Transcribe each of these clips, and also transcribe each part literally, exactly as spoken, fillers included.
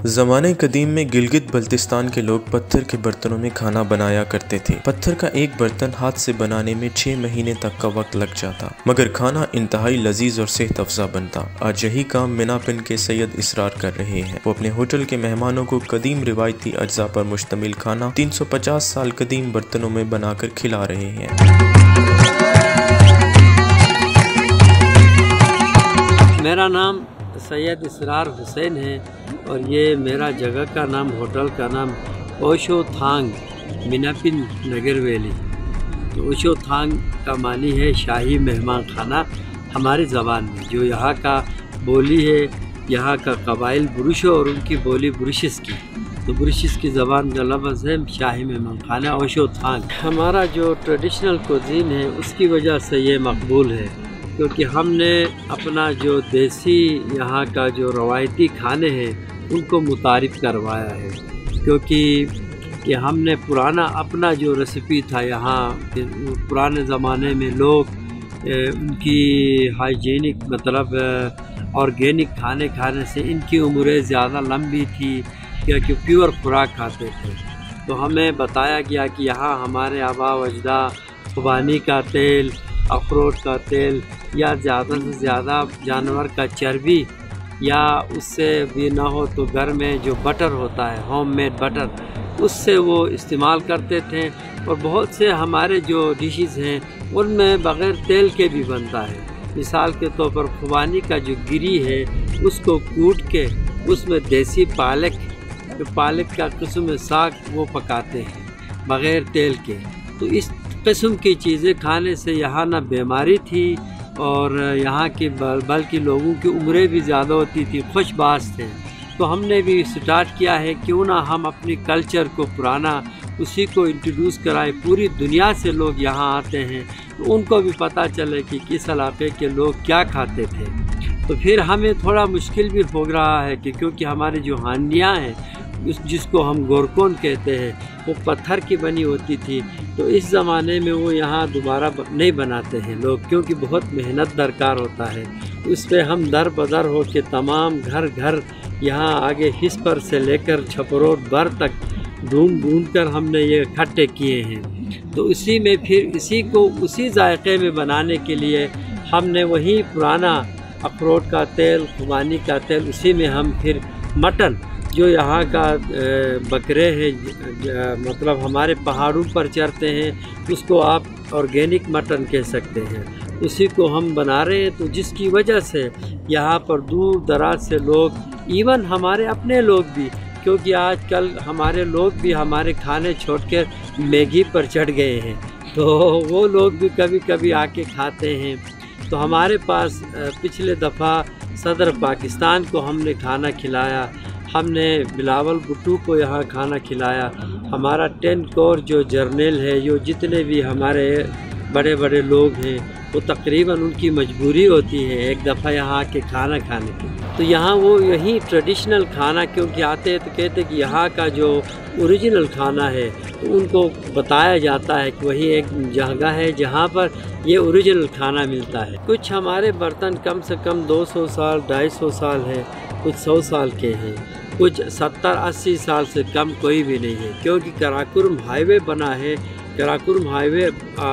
زمانہ قدیم میں گلگت بلتستان کے لوگ پتھر کے برتنوں میں کھانا بنایا کرتے تھے۔ پتھر کا ایک برتن ہاتھ سے بنانے میں چھ مہینے تک کا وقت لگ جاتا، مگر کھانا انتہائی لذیذ اور صحت افزا بنتا۔ آج یہی کام مینا پن کے سید اسرار کر رہے ہیں۔ وہ اپنے ہوٹل کے مہمانوں کو قدیم روایتی اجزاء پر مشتمل کھانا تین سو پچاس سال قدیم برتنوں میں بنا کر کھلا رہے ہیں۔ میرا نام سید اسرار حسین ہے اور یہ میرا جگہ کا نام، ہوٹل کا نام اوشو تھانگ مینا پن نگر ویلی۔ تو اوشو تھانگ کا معنی ہے شاہی مہمان خانہ ہماری زبان میں، جو یہاں کا بولی ہے، یہاں کا قبائل برشو اور ان کی بولی برشس کی، تو برشس کی زبان کا لفظ ہے شاہی مہمان خانہ اوشو تھانگ۔ ہمارا جو ٹریڈیشنل کوزین ہے اس کی وجہ سے یہ مقبول ہے، کیونکہ ہم نے اپنا جو دیسی یہاں کا جو روایتی کھانے ہیں ان کو متعارف کروایا ہے، کیونکہ کہ ہم نے پرانا اپنا جو ریسیپی تھا یہاں، پرانے زمانے میں لوگ ان کی ہائیجینک مطلب آرگینک کھانے کھانے سے ان کی عمریں زیادہ لمبی تھی، کیونکہ پیور خوراک کھاتے تھے۔ تو ہمیں بتایا گیا کہ یہاں ہمارے آبا و اجداد خوبانی کا تیل، اخروٹ کا تیل یا زیادہ سے زیادہ جانور کا چربی، یا اس سے بھی نہ ہو تو گھر میں جو بٹر ہوتا ہے ہوم میڈ بٹر، اس سے وہ استعمال کرتے تھے۔ اور بہت سے ہمارے جو ڈشز ہیں ان میں بغیر تیل کے بھی بنتا ہے۔ مثال کے طور پر خوبانی کا جو گری ہے اس کو کوٹ کے اس میں دیسی پالک پالک کا قسم ساگ وہ پکاتے ہیں بغیر تیل کے۔ تو اس قسم کی چیزیں کھانے سے یہاں نہ بیماری تھی اور یہاں کی بلکہ لوگوں کی عمریں بھی زیادہ ہوتی تھی، خوش باش تھے۔ تو ہم نے بھی سٹارٹ کیا ہے کیوں نہ ہم اپنی کلچر کو پرانا اسی کو انٹروڈیوس کرائے۔ پوری دنیا سے لوگ یہاں آتے ہیں تو ان کو بھی پتہ چلے کہ کس علاقے کے لوگ کیا کھاتے تھے۔ تو پھر ہمیں تھوڑا مشکل بھی ہو رہا ہے کہ کیونکہ ہماری جو ہانڈیاں ہیں جس کو ہم گورکون کہتے ہیں وہ پتھر کی بنی ہوتی تھی، تو اس زمانے میں وہ یہاں دوبارہ نہیں بناتے ہیں لوگ، کیونکہ بہت محنت درکار ہوتا ہے۔ اس پہ ہم در بدر ہو کے تمام گھر گھر یہاں آگے ہس پر سے لے کر چھپروٹ بر تک ڈھونڈ ڈھونڈ کر ہم نے یہ اکٹھے کیے ہیں۔ تو اسی میں پھر اسی کو اسی ذائقے میں بنانے کے لیے ہم نے وہی پرانا اخروٹ کا تیل، خوبانی کا تیل، اسی میں ہم پھر مٹن جو یہاں کا بکرے ہیں، مطلب ہمارے پہاڑوں پر چرتے ہیں، اس کو آپ آرگینک مٹن کہہ سکتے ہیں، اسی کو ہم بنا رہے ہیں۔ تو جس کی وجہ سے یہاں پر دور دراز سے لوگ، ایون ہمارے اپنے لوگ بھی، کیونکہ آج کل ہمارے لوگ بھی ہمارے کھانے چھوڑ کر میگی پر چڑھ گئے ہیں، تو وہ لوگ بھی کبھی کبھی آ کے کھاتے ہیں۔ تو ہمارے پاس پچھلے دفعہ صدر پاکستان کو ہم نے کھانا کھلایا، ہم نے بلاول بھٹو کو یہاں کھانا کھلایا، ہمارا ٹین کور جو جرنیل ہے، جو جتنے بھی ہمارے بڑے بڑے لوگ ہیں، وہ تقریباً ان کی مجبوری ہوتی ہے ایک دفعہ یہاں آ کے کھانا کھانے کی۔ تو یہاں وہ یہی ٹریڈیشنل کھانا کیونکہ آتے ہیں تو کہتے ہیں کہ یہاں کا جو اوریجنل کھانا ہے تو ان کو بتایا جاتا ہے کہ وہی ایک جگہ ہے جہاں پر یہ اوریجنل کھانا ملتا ہے۔ کچھ ہمارے برتن کم سے کم دو سو سال، ڈھائی سو سال ہے، کچھ سو سال کے ہیں، کچھ ستر اسی سال سے کم کوئی بھی نہیں ہے، کیونکہ کراکرم ہائی وے بنا ہے۔ Karakoram highway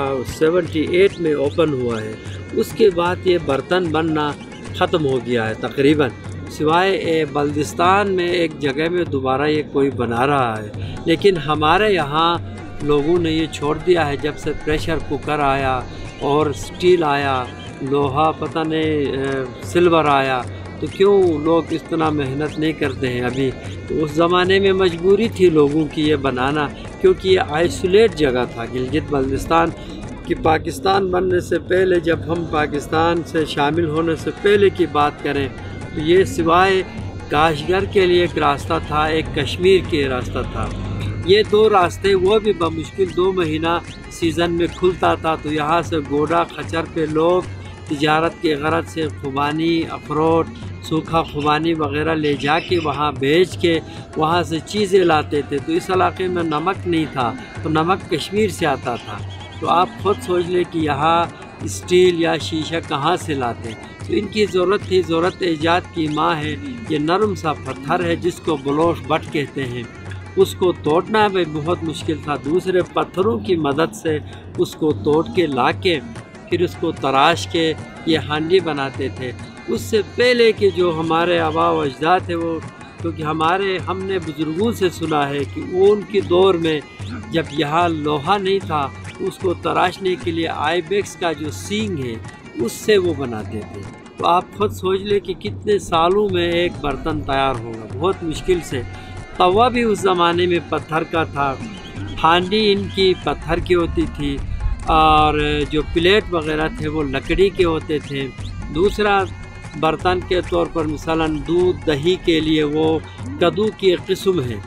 seventy eight میں اوپن ہوا ہے، اس کے بعد یہ برتن بننا ختم ہو گیا ہے تقریباً، سوائے بلدستان میں ایک جگہ میں دوبارہ یہ کوئی بنا رہا ہے، لیکن ہمارے یہاں لوگوں نے یہ چھوڑ دیا ہے جب سے پریشر کوکر آیا اور سٹیل آیا، لوہا پتہ نہیں سلور آیا، تو کیوں لوگ اس طرح محنت نہیں کرتے ہیں ابھی۔ تو اس زمانے میں مجبوری تھی لوگوں کی یہ بنانا، کیونکہ یہ آئسولیٹ جگہ تھا گلگت بلتستان کہ پاکستان بننے سے پہلے، جب ہم پاکستان سے شامل ہونے سے پہلے کی بات کریں تو یہ سوائے کاشغر کے لیے ایک راستہ تھا، ایک کشمیر کے راستہ تھا۔ یہ دو راستے وہ بھی بمشکل دو مہینہ سیزن میں کھلتا تھا، تو یہاں سے گوڑا کھچر پہ لوگ تجارت کے غرض سے خوبانی، اخروٹ، سوکھا خوبانی وغیرہ لے جا کے وہاں بیچ کے وہاں سے چیزیں لاتے تھے۔ تو اس علاقے میں نمک نہیں تھا، تو نمک کشمیر سے آتا تھا۔ تو آپ خود سوچ لیں کہ یہاں اسٹیل یا شیشہ کہاں سے لاتے، تو ان کی ضرورت تھی، ضرورت ایجاد کی ماں ہے۔ یہ نرم سا پتھر ہے جس کو بلوش بٹ کہتے ہیں، اس کو توڑنا بھی بہت مشکل تھا۔ دوسرے پتھروں کی مدد سے اس کو توڑ کے لا کے پھر اس کو تراش کے یہ ہانڈی بناتے تھے۔ اس سے پہلے کہ جو ہمارے آبا و اجداد تھے، وہ کیونکہ ہمارے ہم نے بزرگوں سے سنا ہے کہ وہ ان کے دور میں جب یہاں لوہا نہیں تھا تو اس کو تراشنے کے لیے آئی بیکس کا جو سینگ ہے اس سے وہ بناتے تھے۔ تو آپ خود سوچ لیں کہ کتنے سالوں میں ایک برتن تیار ہوگا، بہت مشکل سے۔ توا بھی اس زمانے میں پتھر کا تھا، ہانڈی ان کی پتھر کی ہوتی تھی، اور جو پلیٹ وغیرہ تھے وہ لکڑی کے ہوتے تھے۔ دوسرا برتن کے طور پر مثلاً دودھ دہی کے لیے وہ کدو کی ایک قسم ہے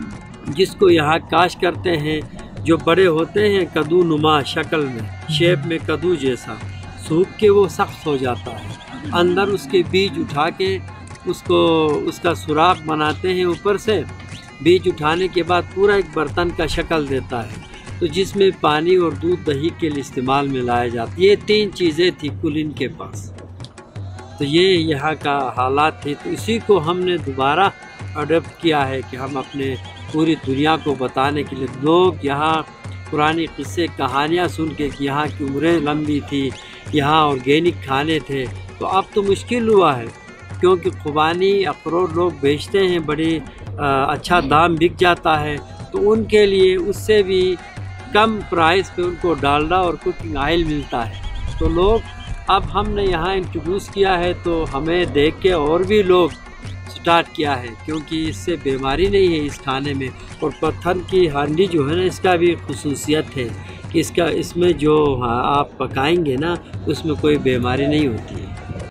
جس کو یہاں کاش کرتے ہیں، جو بڑے ہوتے ہیں کدو نما شکل میں، شیپ میں کدو جیسا، سوکھ کے وہ سخت ہو جاتا ہے، اندر اس کے بیج اٹھا کے اس کو اس کا سوراخ بناتے ہیں اوپر سے، بیج اٹھانے کے بعد پورا ایک برتن کا شکل دیتا ہے، تو جس میں پانی اور دودھ دہی کے لیے استعمال میں لایا جاتا ہے۔ یہ تین چیزیں تھی کل ان کے پاس، تو یہ یہاں کا حالات تھی۔ تو اسی کو ہم نے دوبارہ اڈاپٹ کیا ہے کہ ہم اپنے پوری دنیا کو بتانے کے لیے، لوگ یہاں پرانی قصے کہانیاں سن کے کہ یہاں کی عمریں لمبی تھی، یہاں آرگینک کھانے تھے، تو اب تو مشکل ہوا ہے کیونکہ خوبانی اخروٹ لوگ بیچتے ہیں، بڑی اچھا دام بک جاتا ہے، تو ان کے لیے اس سے بھی کم پرائس پہ ان کو ڈالڈا اور کوکنگ آئل ملتا ہے، تو لوگ اب ہم نے یہاں انٹروڈیوس کیا ہے تو ہمیں دیکھ کے اور بھی لوگ سٹارٹ کیا ہے، کیونکہ اس سے بیماری نہیں ہے اس کھانے میں۔ اور پتھر کی ہانڈی جو ہے نا، اس کا بھی خصوصیت ہے کہ اس کا اس میں جو آپ پکائیں گے نا، اس میں کوئی بیماری نہیں ہوتی ہے۔